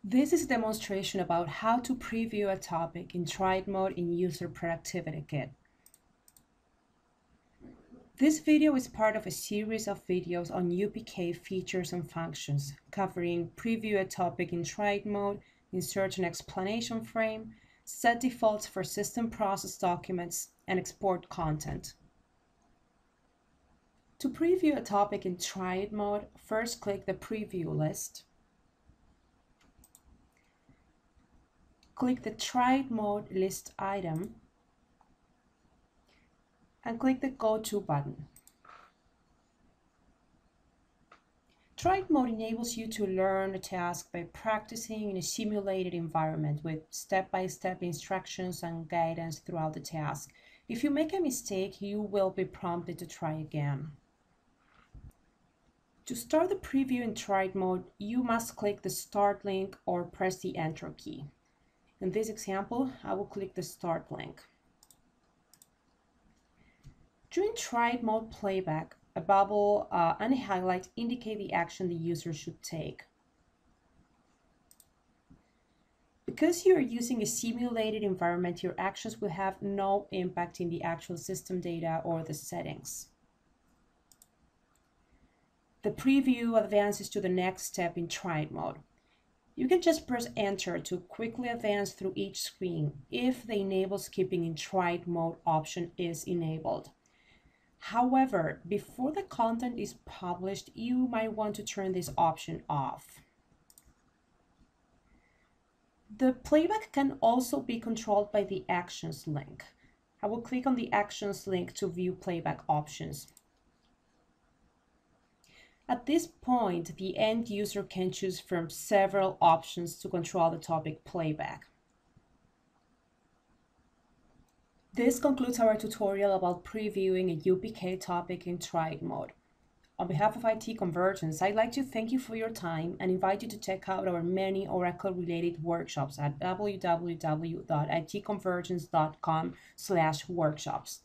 This is a demonstration about how to preview a topic in Tried mode in User Productivity Kit. This video is part of a series of videos on UPK features and functions, covering preview a topic in Tried mode, insert an explanation frame, set defaults for system process documents, and export content. To preview a topic in Tried mode, first click the Preview list. Click the Tried mode list item and click the Go To button. Tried mode enables you to learn a task by practicing in a simulated environment with step-by-step instructions and guidance throughout the task. If you make a mistake, you will be prompted to try again. To start the preview in Tried mode, you must click the Start link or press the Enter key. In this example, I will click the Start link. During Tried mode playback, a bubble and a highlight indicate the action the user should take. Because you are using a simulated environment, your actions will have no impact in the actual system data or the settings. The preview advances to the next step in Tried mode. You can just press Enter to quickly advance through each screen if the Enable Skipping in Tried mode option is enabled. However, before the content is published, you might want to turn this option off. The playback can also be controlled by the Actions link. I will click on the Actions link to view playback options. At this point, the end user can choose from several options to control the topic playback. This concludes our tutorial about previewing a UPK topic in Tried mode. On behalf of IT Convergence, I'd like to thank you for your time and invite you to check out our many Oracle-related workshops at www.itconvergence.com/workshops.